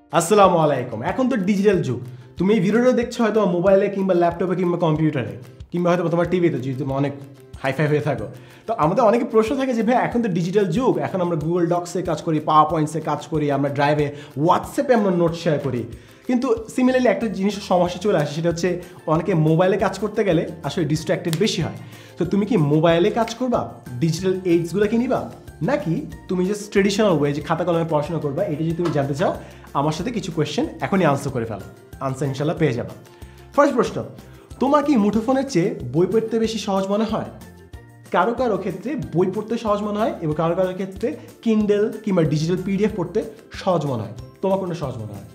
আসসালামু আলাইকুম। এখন তো ডিজিটাল যুগ। তুমি এই ভিডিওটা দেখছো হয়তো মোবাইলে কিংবা ল্যাপটপে কিংবা কম্পিউটারে কিংবা হয়তো তোমার টিভিতে, যদি তুমি অনেক হাইফাই হয়ে থাকো। তো আমাদের অনেকে প্রশ্ন থাকে যে ভাই এখন তো ডিজিটাল যুগ, এখন আমরা গুগল ডক্সে কাজ করি, পাওয়ার পয়েন্টসে কাজ করি, আমরা ড্রাইভে, হোয়াটসঅ্যাপে আমরা নোট শেয়ার করি। কিন্তু সিমিলারলি একটা জিনিসের সমস্যা চলে আসে, সেটা হচ্ছে অনেকে মোবাইলে কাজ করতে গেলে আসলে ডিস্ট্র্যাক্টেড বেশি হয়। তো তুমি কি মোবাইলে কাজ করবা, ডিজিটাল এইডসগুলো কি নিবা, নাকি তুমি জাস্ট ট্রেডিশনাল ওয়ে যে খাতা কলমে পড়াশোনা করবা? এটা যদি তুমি জানতে চাও, আমার সাথে কিছু কোয়েশ্চেন এখনই আনসার করে ফেলো, আনসার ইনশাল্লাহ পেয়ে যাবা। ফার্স্ট প্রশ্ন, তোমার কি মুঠোফোনের চেয়ে বই পড়তে বেশি সহজ মনে হয়? কারো কারো ক্ষেত্রে বই পড়তে সহজ মনে হয় এবং কারো কারো ক্ষেত্রে কিন্ডেল কিংবা ডিজিটাল পিডিএফ পড়তে সহজ মনে হয়। তোমার কোনটা সহজ মনে হয়?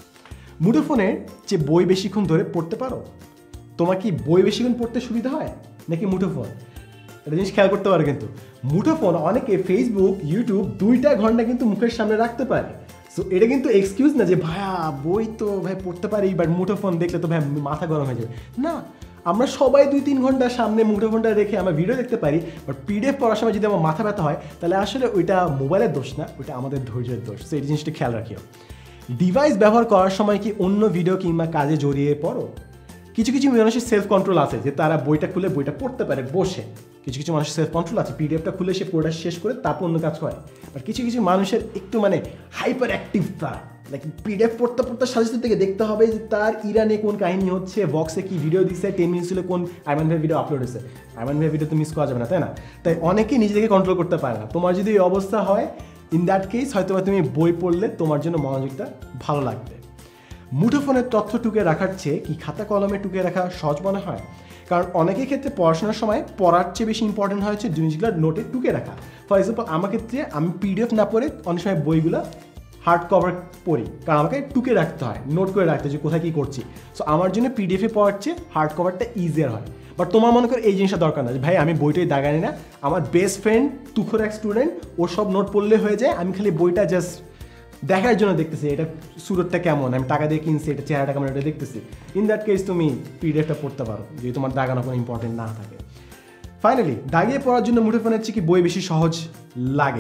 মুঠোফোনের চেয়ে বই বেশিক্ষণ ধরে পড়তে পারো? তোমার কি বই বেশিক্ষণ পড়তে সুবিধা হয় নাকি মুঠোফোন? একটা জিনিস খেয়াল করতে পারো, কিন্তু মুঠোফোন অনেকে ফেসবুক, ইউটিউব 2টা ঘন্টা কিন্তু মুখের সামনে রাখতে পারে। সো এটা কিন্তু এক্সকিউজ না যে ভাইয়া বই তো ভাই পড়তে পারি, বাট মুঠোফোন দেখলে তো ভাই মাথা গরম হয়ে যাবে। না, আমরা সবাই 2-3 ঘন্টা সামনে মুঠোফোনটা রেখে আমরা ভিডিও দেখতে পারি, বাট পিডিএফ পড়ার সময় যদি আমার মাথা ব্যথা হয়, তাহলে আসলে ওইটা মোবাইলের দোষ না, ওইটা আমাদের ধৈর্যের দোষ। সো এই জিনিসটা খেয়াল রাখিও। ডিভাইস ব্যবহার করার সময় কি অন্য ভিডিও কিংবা কাজে জড়িয়ে পড়ো? কিছু কিছু মানুষের সেলফ কন্ট্রোল আছে যে তারা বইটা খুলে বইটা পড়তে পারে বসে। কিছু কিছু মানুষের সেলফ কন্ট্রোল আছে, পিডিএফটা খুলে সে পড়া শেষ করে তারপর অন্য কাজ করে। আর কিছু কিছু মানুষের একটু হাইপার অ্যাক্টিভ, তারা লাইক পিডিএফ পড়তে পড়তে সাথে থেকে দেখতে হবে যে তার ইরানে কোন কাহিনী হচ্ছে, বক্সে কি ভিডিও দিচ্ছে, 10 মিনিটস হলে কোন আইমান ভাই ভিডিও আপলোড হয়েছে। আইমান ভাই ভিডিও তো মিস করা যাবে না, তাই না? তাই অনেকে নিজেকে কন্ট্রোল করতে পারে না। তোমার যদি এই অবস্থা হয়, ইন দ্যাট কেস হয়তো তুমি বই পড়লে তোমার জন্য মনোযোগটা ভালো লাগবে। মুঠোফোনের তথ্য টুকে রাখার চেয়ে কি খাতা কলমে টুকে রাখা সহজ মনে হয়? কারণ অনেকের ক্ষেত্রে পড়াশোনার সময় পড়ার চেয়ে বেশি ইম্পর্টেন্ট হচ্ছে জিনিসগুলো নোটে টুকে রাখা। ফর এক্সাম্পল আমার ক্ষেত্রে আমি পিডিএফ না পড়ে অনেক সময় বইগুলো হার্ড কভার পড়ি, কারণ আমাকে টুকে রাখতে হয়, নোট করে রাখতে হয় যে কোথায় কী করছি। সো আমার জন্য পিডিএফে পড়ার চেয়ে হার্ড কভারটা ইজিয়ার হয়। বাট তোমার মনে করো এই জিনিসটা দরকার না যে ভাই আমি বইটাই দাগানি না, আমার বেস্ট ফ্রেন্ড তুখোর এক স্টুডেন্ট, ওর সব নোট পড়লে হয়ে যায়, আমি খালি বইটা জাস্ট দেখার জন্য দেখতেছি এটা সুরতটা কেমন, আমি টাকা দিয়ে কিনছি, এটা চেহারাটা কেমন, এটা দেখতেছি। ইন দ্যাট কেস তুমি পিডিএফটা পড়তে পারো যদি তোমার দাগানো কোনো ইম্পর্টেন্ট না থাকে। ফাইনালি, দাগিয়ে পড়ার জন্য মুঠোফোনের চেয়ে কি বই বেশি সহজ লাগে?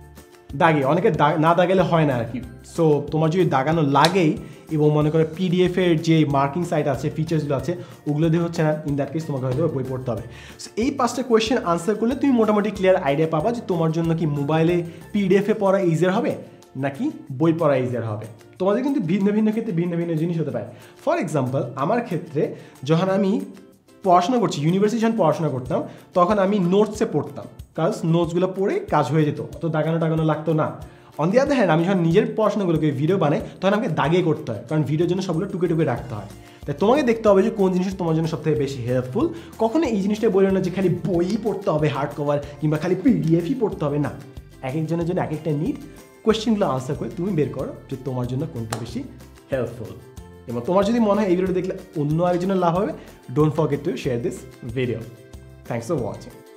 দাগে অনেকে না দাগালে হয় না আর কি। সো তোমার যদি দাগানো লাগেই এবং মনে করো পিডিএফের যে মার্কিং সাইট আছে, ফিচার্সগুলো আছে, ওগুলো দিয়ে হচ্ছে না, ইন দ্যাট কেস তোমাকে হয়তো বই পড়তে হবে। সো এই 5টা কোয়েশ্চেন আনসার করলে তুমি মোটামুটি ক্লিয়ার আইডিয়া পাবা যে তোমার জন্য কি মোবাইলে পিডিএফে পড়া ইজিয়ার হবে নাকি বই পড়া ইজিয়ার হবে। তোমাদের কিন্তু ভিন্ন ভিন্ন ক্ষেত্রে ভিন্ন ভিন্ন জিনিস হতে পারে। ফর এক্সাম্পল আমার ক্ষেত্রে যখন আমি পড়াশোনা করছি, ইউনিভার্সিটি যখন পড়াশোনা করতাম, তখন আমি নোটসে পড়তাম, কারণ নোটসগুলো পড়ে কাজ হয়ে যেত, অত দাগানো লাগতো না। অন দি আদার হ্যান্ড আমি যখন নিজের পড়াশোনাগুলোকে ভিডিও বানাই, তখন আমাকে দাগিয়ে করতে হয়, কারণ ভিডিওর জন্য সবগুলো টুকে টুকে রাখতে হয়। তাই তোমাকে দেখতে হবে যে কোন জিনিসটা তোমার জন্য সবথেকে বেশি হেল্পফুল। কখনো এই জিনিসটা বলে না যে খালি বই পড়তে হবে হার্ড কভার কিংবা খালি পিডিএফই পড়তে হবে, না। এক একজনের জন্য এক একটা নিড। কোয়েশ্চেনগুলো আনসার করে তুমি বের করো যে তোমার জন্য কোনটা বেশি হেল্পফুল। এবং তোমার যদি মনে হয় এই ভিডিওটা দেখলে অন্য আরেকজনের লাভ হবে, don't forget to share this video. Thanks for watching.